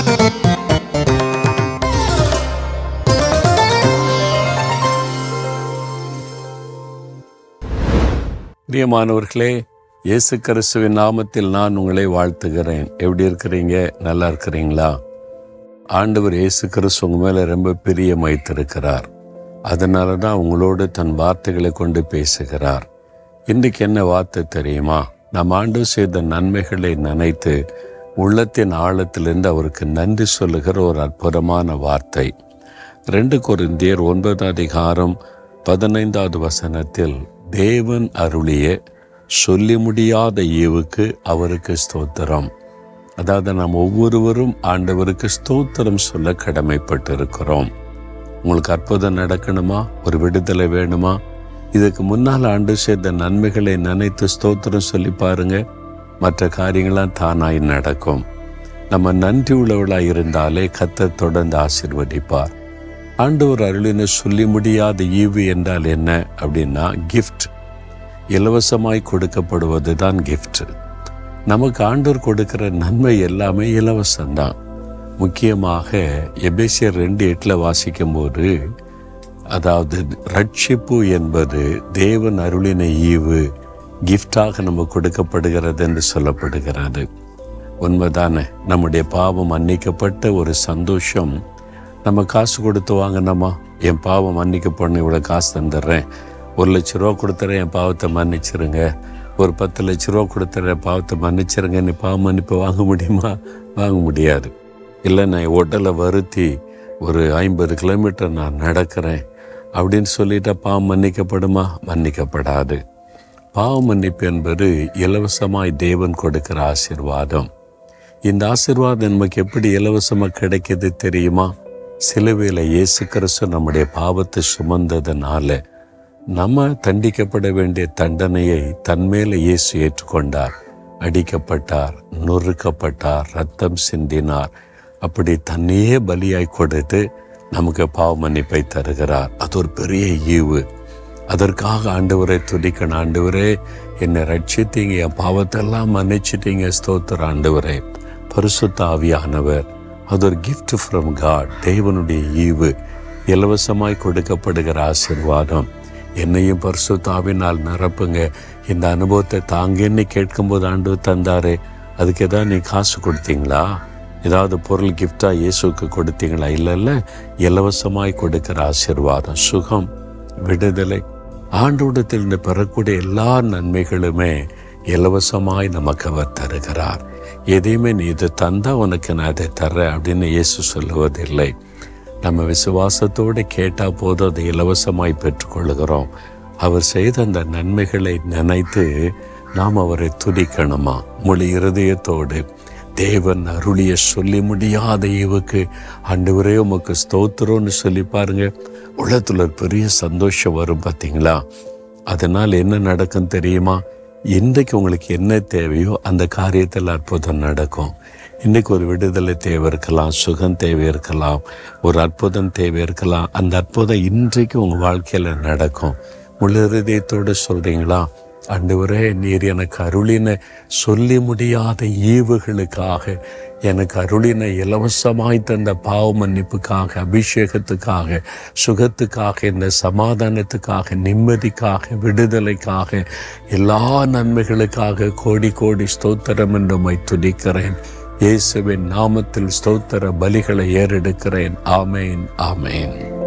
பிரியமானவர்களே, இயேசு கிறிஸ்துவின் நாமத்தில் நான் உங்களை வாழ்த்துகிறேன். எப்படி இருக்கிறீங்க? நல்லா இருக்கிறீங்களா? ஆண்டவர் இயேசு கிறிஸ்து உங்கள் மேலே ரொம்ப பிரியம் வைத்திருக்கிறார். அதனால தான் உங்களோடு தன் வார்த்தைகளை கொண்டு பேசுகிறார். இன்றைக்கு என்ன வார்த்தை தெரியுமா? நாம் ஆண்டவர் செய்த நன்மைகளை நினைத்து உள்ளத்தின் ஆழத்திலிருந்து அவருக்கு நன்றி சொல்லுகிற ஒரு அற்புதமான வார்த்தை. 2 கொரிந்தியர் 9:15 தேவன் அருளிய சொல்லி முடியாத ஈவுக்கு அவருக்கு ஸ்தோத்திரம். அதாவது நாம் ஒவ்வொருவரும் ஆண்டவருக்கு ஸ்தோத்திரம் சொல்ல கடமைப்பட்டிருக்கிறோம். உங்களுக்கு அற்புதம் நடக்கணுமா? ஒரு விடுதலை வேணுமா? இதுக்கு முன்னால் ஆண்டு செய்த நன்மைகளை நினைத்து ஸ்தோத்திரம் சொல்லி பாருங்க. மற்ற காரியங்களாம் தானாய் நடக்கும். நம்ம நன்றி உள்ளவளாய் இருந்தாலே கர்த்தர் தொடர்ந்து ஆசீர்வதிப்பார். ஆண்டவர் அருளின சொல்லி முடியாத ஈவு என்றால் என்ன அப்படின்னா, கிஃப்ட். இலவசமாய் கொடுக்கப்படுவது தான் கிஃப்ட். நமக்கு ஆண்டவர் கொடுக்கிற நன்மை எல்லாமே இலவசம்தான். முக்கியமாக எபேசியர் 2:8 வாசிக்கும் போது, அதாவது ரட்சிப்பு என்பது தேவன் அருளின ஈவு, கிஃப்டாக நம்ம கொடுக்கப்படுகிறது என்று சொல்லப்படுகிறது. உண்மைதானே? நம்முடைய பாவம் மன்னிக்கப்பட்ட ஒரு சந்தோஷம். நம்ம காசு கொடுத்து வாங்கினோமா, என் பாவம் மன்னிக்கப்படணும், இவ்வளோ காசு தந்துடுறேன், 1 லட்ச ரூபா கொடுத்துறேன், என் பாவத்தை மன்னிச்சிருங்க, ஒரு 10 லட்ச ரூபா கொடுத்துறேன், பாவத்தை மன்னிச்சிருங்க. நீ பாவம் மன்னிப்பு வாங்க முடியுமா? வாங்க முடியாது. இல்லை, நான் உடலை வருத்தி ஒரு 50 கிலோமீட்டர் நான் நடக்கிறேன் அப்படின்னு சொல்லிட்டா பாவம் மன்னிக்கப்படுமா? மன்னிக்கப்படாது. பாவ மன்னிப்பு என்பது இலவசமாய் தேவன் கொடுக்கிற ஆசீர்வாதம். இந்த ஆசீர்வாதம் நமக்கு எப்படி இலவசமாக கிடைக்கிது தெரியுமா? சிலுவையில் இயேசு கிறிஸ்து நம்முடைய பாவத்தை சுமந்ததுனால நம்ம தண்டிக்கப்பட வேண்டிய தண்டனையை தன்மேல இயேசு ஏற்றுக்கொண்டார். அடிக்கப்பட்டார், நொறுக்கப்பட்டார், ரத்தம் சிந்தினார். அப்படி தன்னையே பலியாய் கொடுத்து நமக்கு பாவ மன்னிப்பை தருகிறார். அது ஒரு பெரிய ஈவு. அதற்காக ஆண்டவரை துதிக்கணும். ஆண்டவரே, என்னை ரட்சித்தீங்க, என் பாவத்தெல்லாம் மன்னிச்சிட்டீங்க, ஸ்தோத்திர ஆண்டவரே. பரிசுத்த ஆவியானவர், அது ஒரு கிஃப்ட் ஃப்ரம் காட், தேவனுடைய ஈவு, இலவசமாய் கொடுக்கப்படுகிற ஆசீர்வாதம். என்னையும் பரிசுத்த ஆவியினால் நிரப்புங்க. இந்த அனுபவத்தை தாங்கன்னு கேட்கும்போது ஆண்டவர் தந்தாரே, அதுக்கு ஏதாவது நீ காசு கொடுத்தீங்களா? ஏதாவது பொருள் கிஃப்டாக இயேசுக்கு கொடுத்தீங்களா? இல்லை, இலவசமாய் கொடுக்கிற ஆசீர்வாதம், சுகம், விடுதலை, ஆண்டவரிடத்தில் பெறக்கூடிய எல்லா நன்மைகளுமே இலவசமாய் நமக்கு அவர் தருகிறார். எதையுமே நீ இது தந்தா உனக்கு நான் அதை தர்றேன் அப்படின்னு இயேசு சொல்லுவதில்லை. நம்ம விசுவாசத்தோடு கேட்டால் போதும், அதை இலவசமாய் பெற்றுக்கொள்கிறோம். அவர் செய்த அந்த நன்மைகளை நினைத்து நாம் அவரை துதிக்கணுமா? முழு இருதயத்தோடு தேவன் அருளிய சொல்லி முடியாத ஈவுக்கு ஆண்டவரே உமக்கு ஸ்தோத்திரம்னு சொல்லி பாருங்க. உள்ளத்துல ஒரு பெரிய சந்தோஷம் வரும். பார்த்தீங்களா? அதனால் என்ன நடக்கும் தெரியுமா? இன்றைக்கு உங்களுக்கு என்ன தேவையோ அந்த காரியத்தில் அற்புதம் நடக்கும். இன்றைக்கு ஒரு விடுதலை தேவை இருக்கலாம், சுகம் தேவை இருக்கலாம், ஒரு அற்புதம் தேவை இருக்கலாம். அந்த அற்புதம் இன்றைக்கு உங்கள் வாழ்க்கையில் நடக்கும். முழு இதயத்தோடு சொல்கிறீங்களா? ஆண்டவரே, நீர் எனக்கு அருளின சொல்லி முடியாத ஈவுகளுக்காக, எனக்கு அருளின இலவசமாய் தந்த பாவ மன்னிப்புக்காக, அபிஷேகத்துக்காக, சுகத்துக்காக, இந்த சமாதானத்துக்காக, நிம்மதிக்காக, விடுதலைக்காக, எல்லா நன்மைகளுக்காக கோடி கோடி ஸ்தோத்திரம் என்று உம்மை துதிக்கிறேன். இயேசுவின் நாமத்தில் ஸ்தோத்திர பலிகளை ஏறெடுக்கிறேன். ஆமேன், ஆமேன்.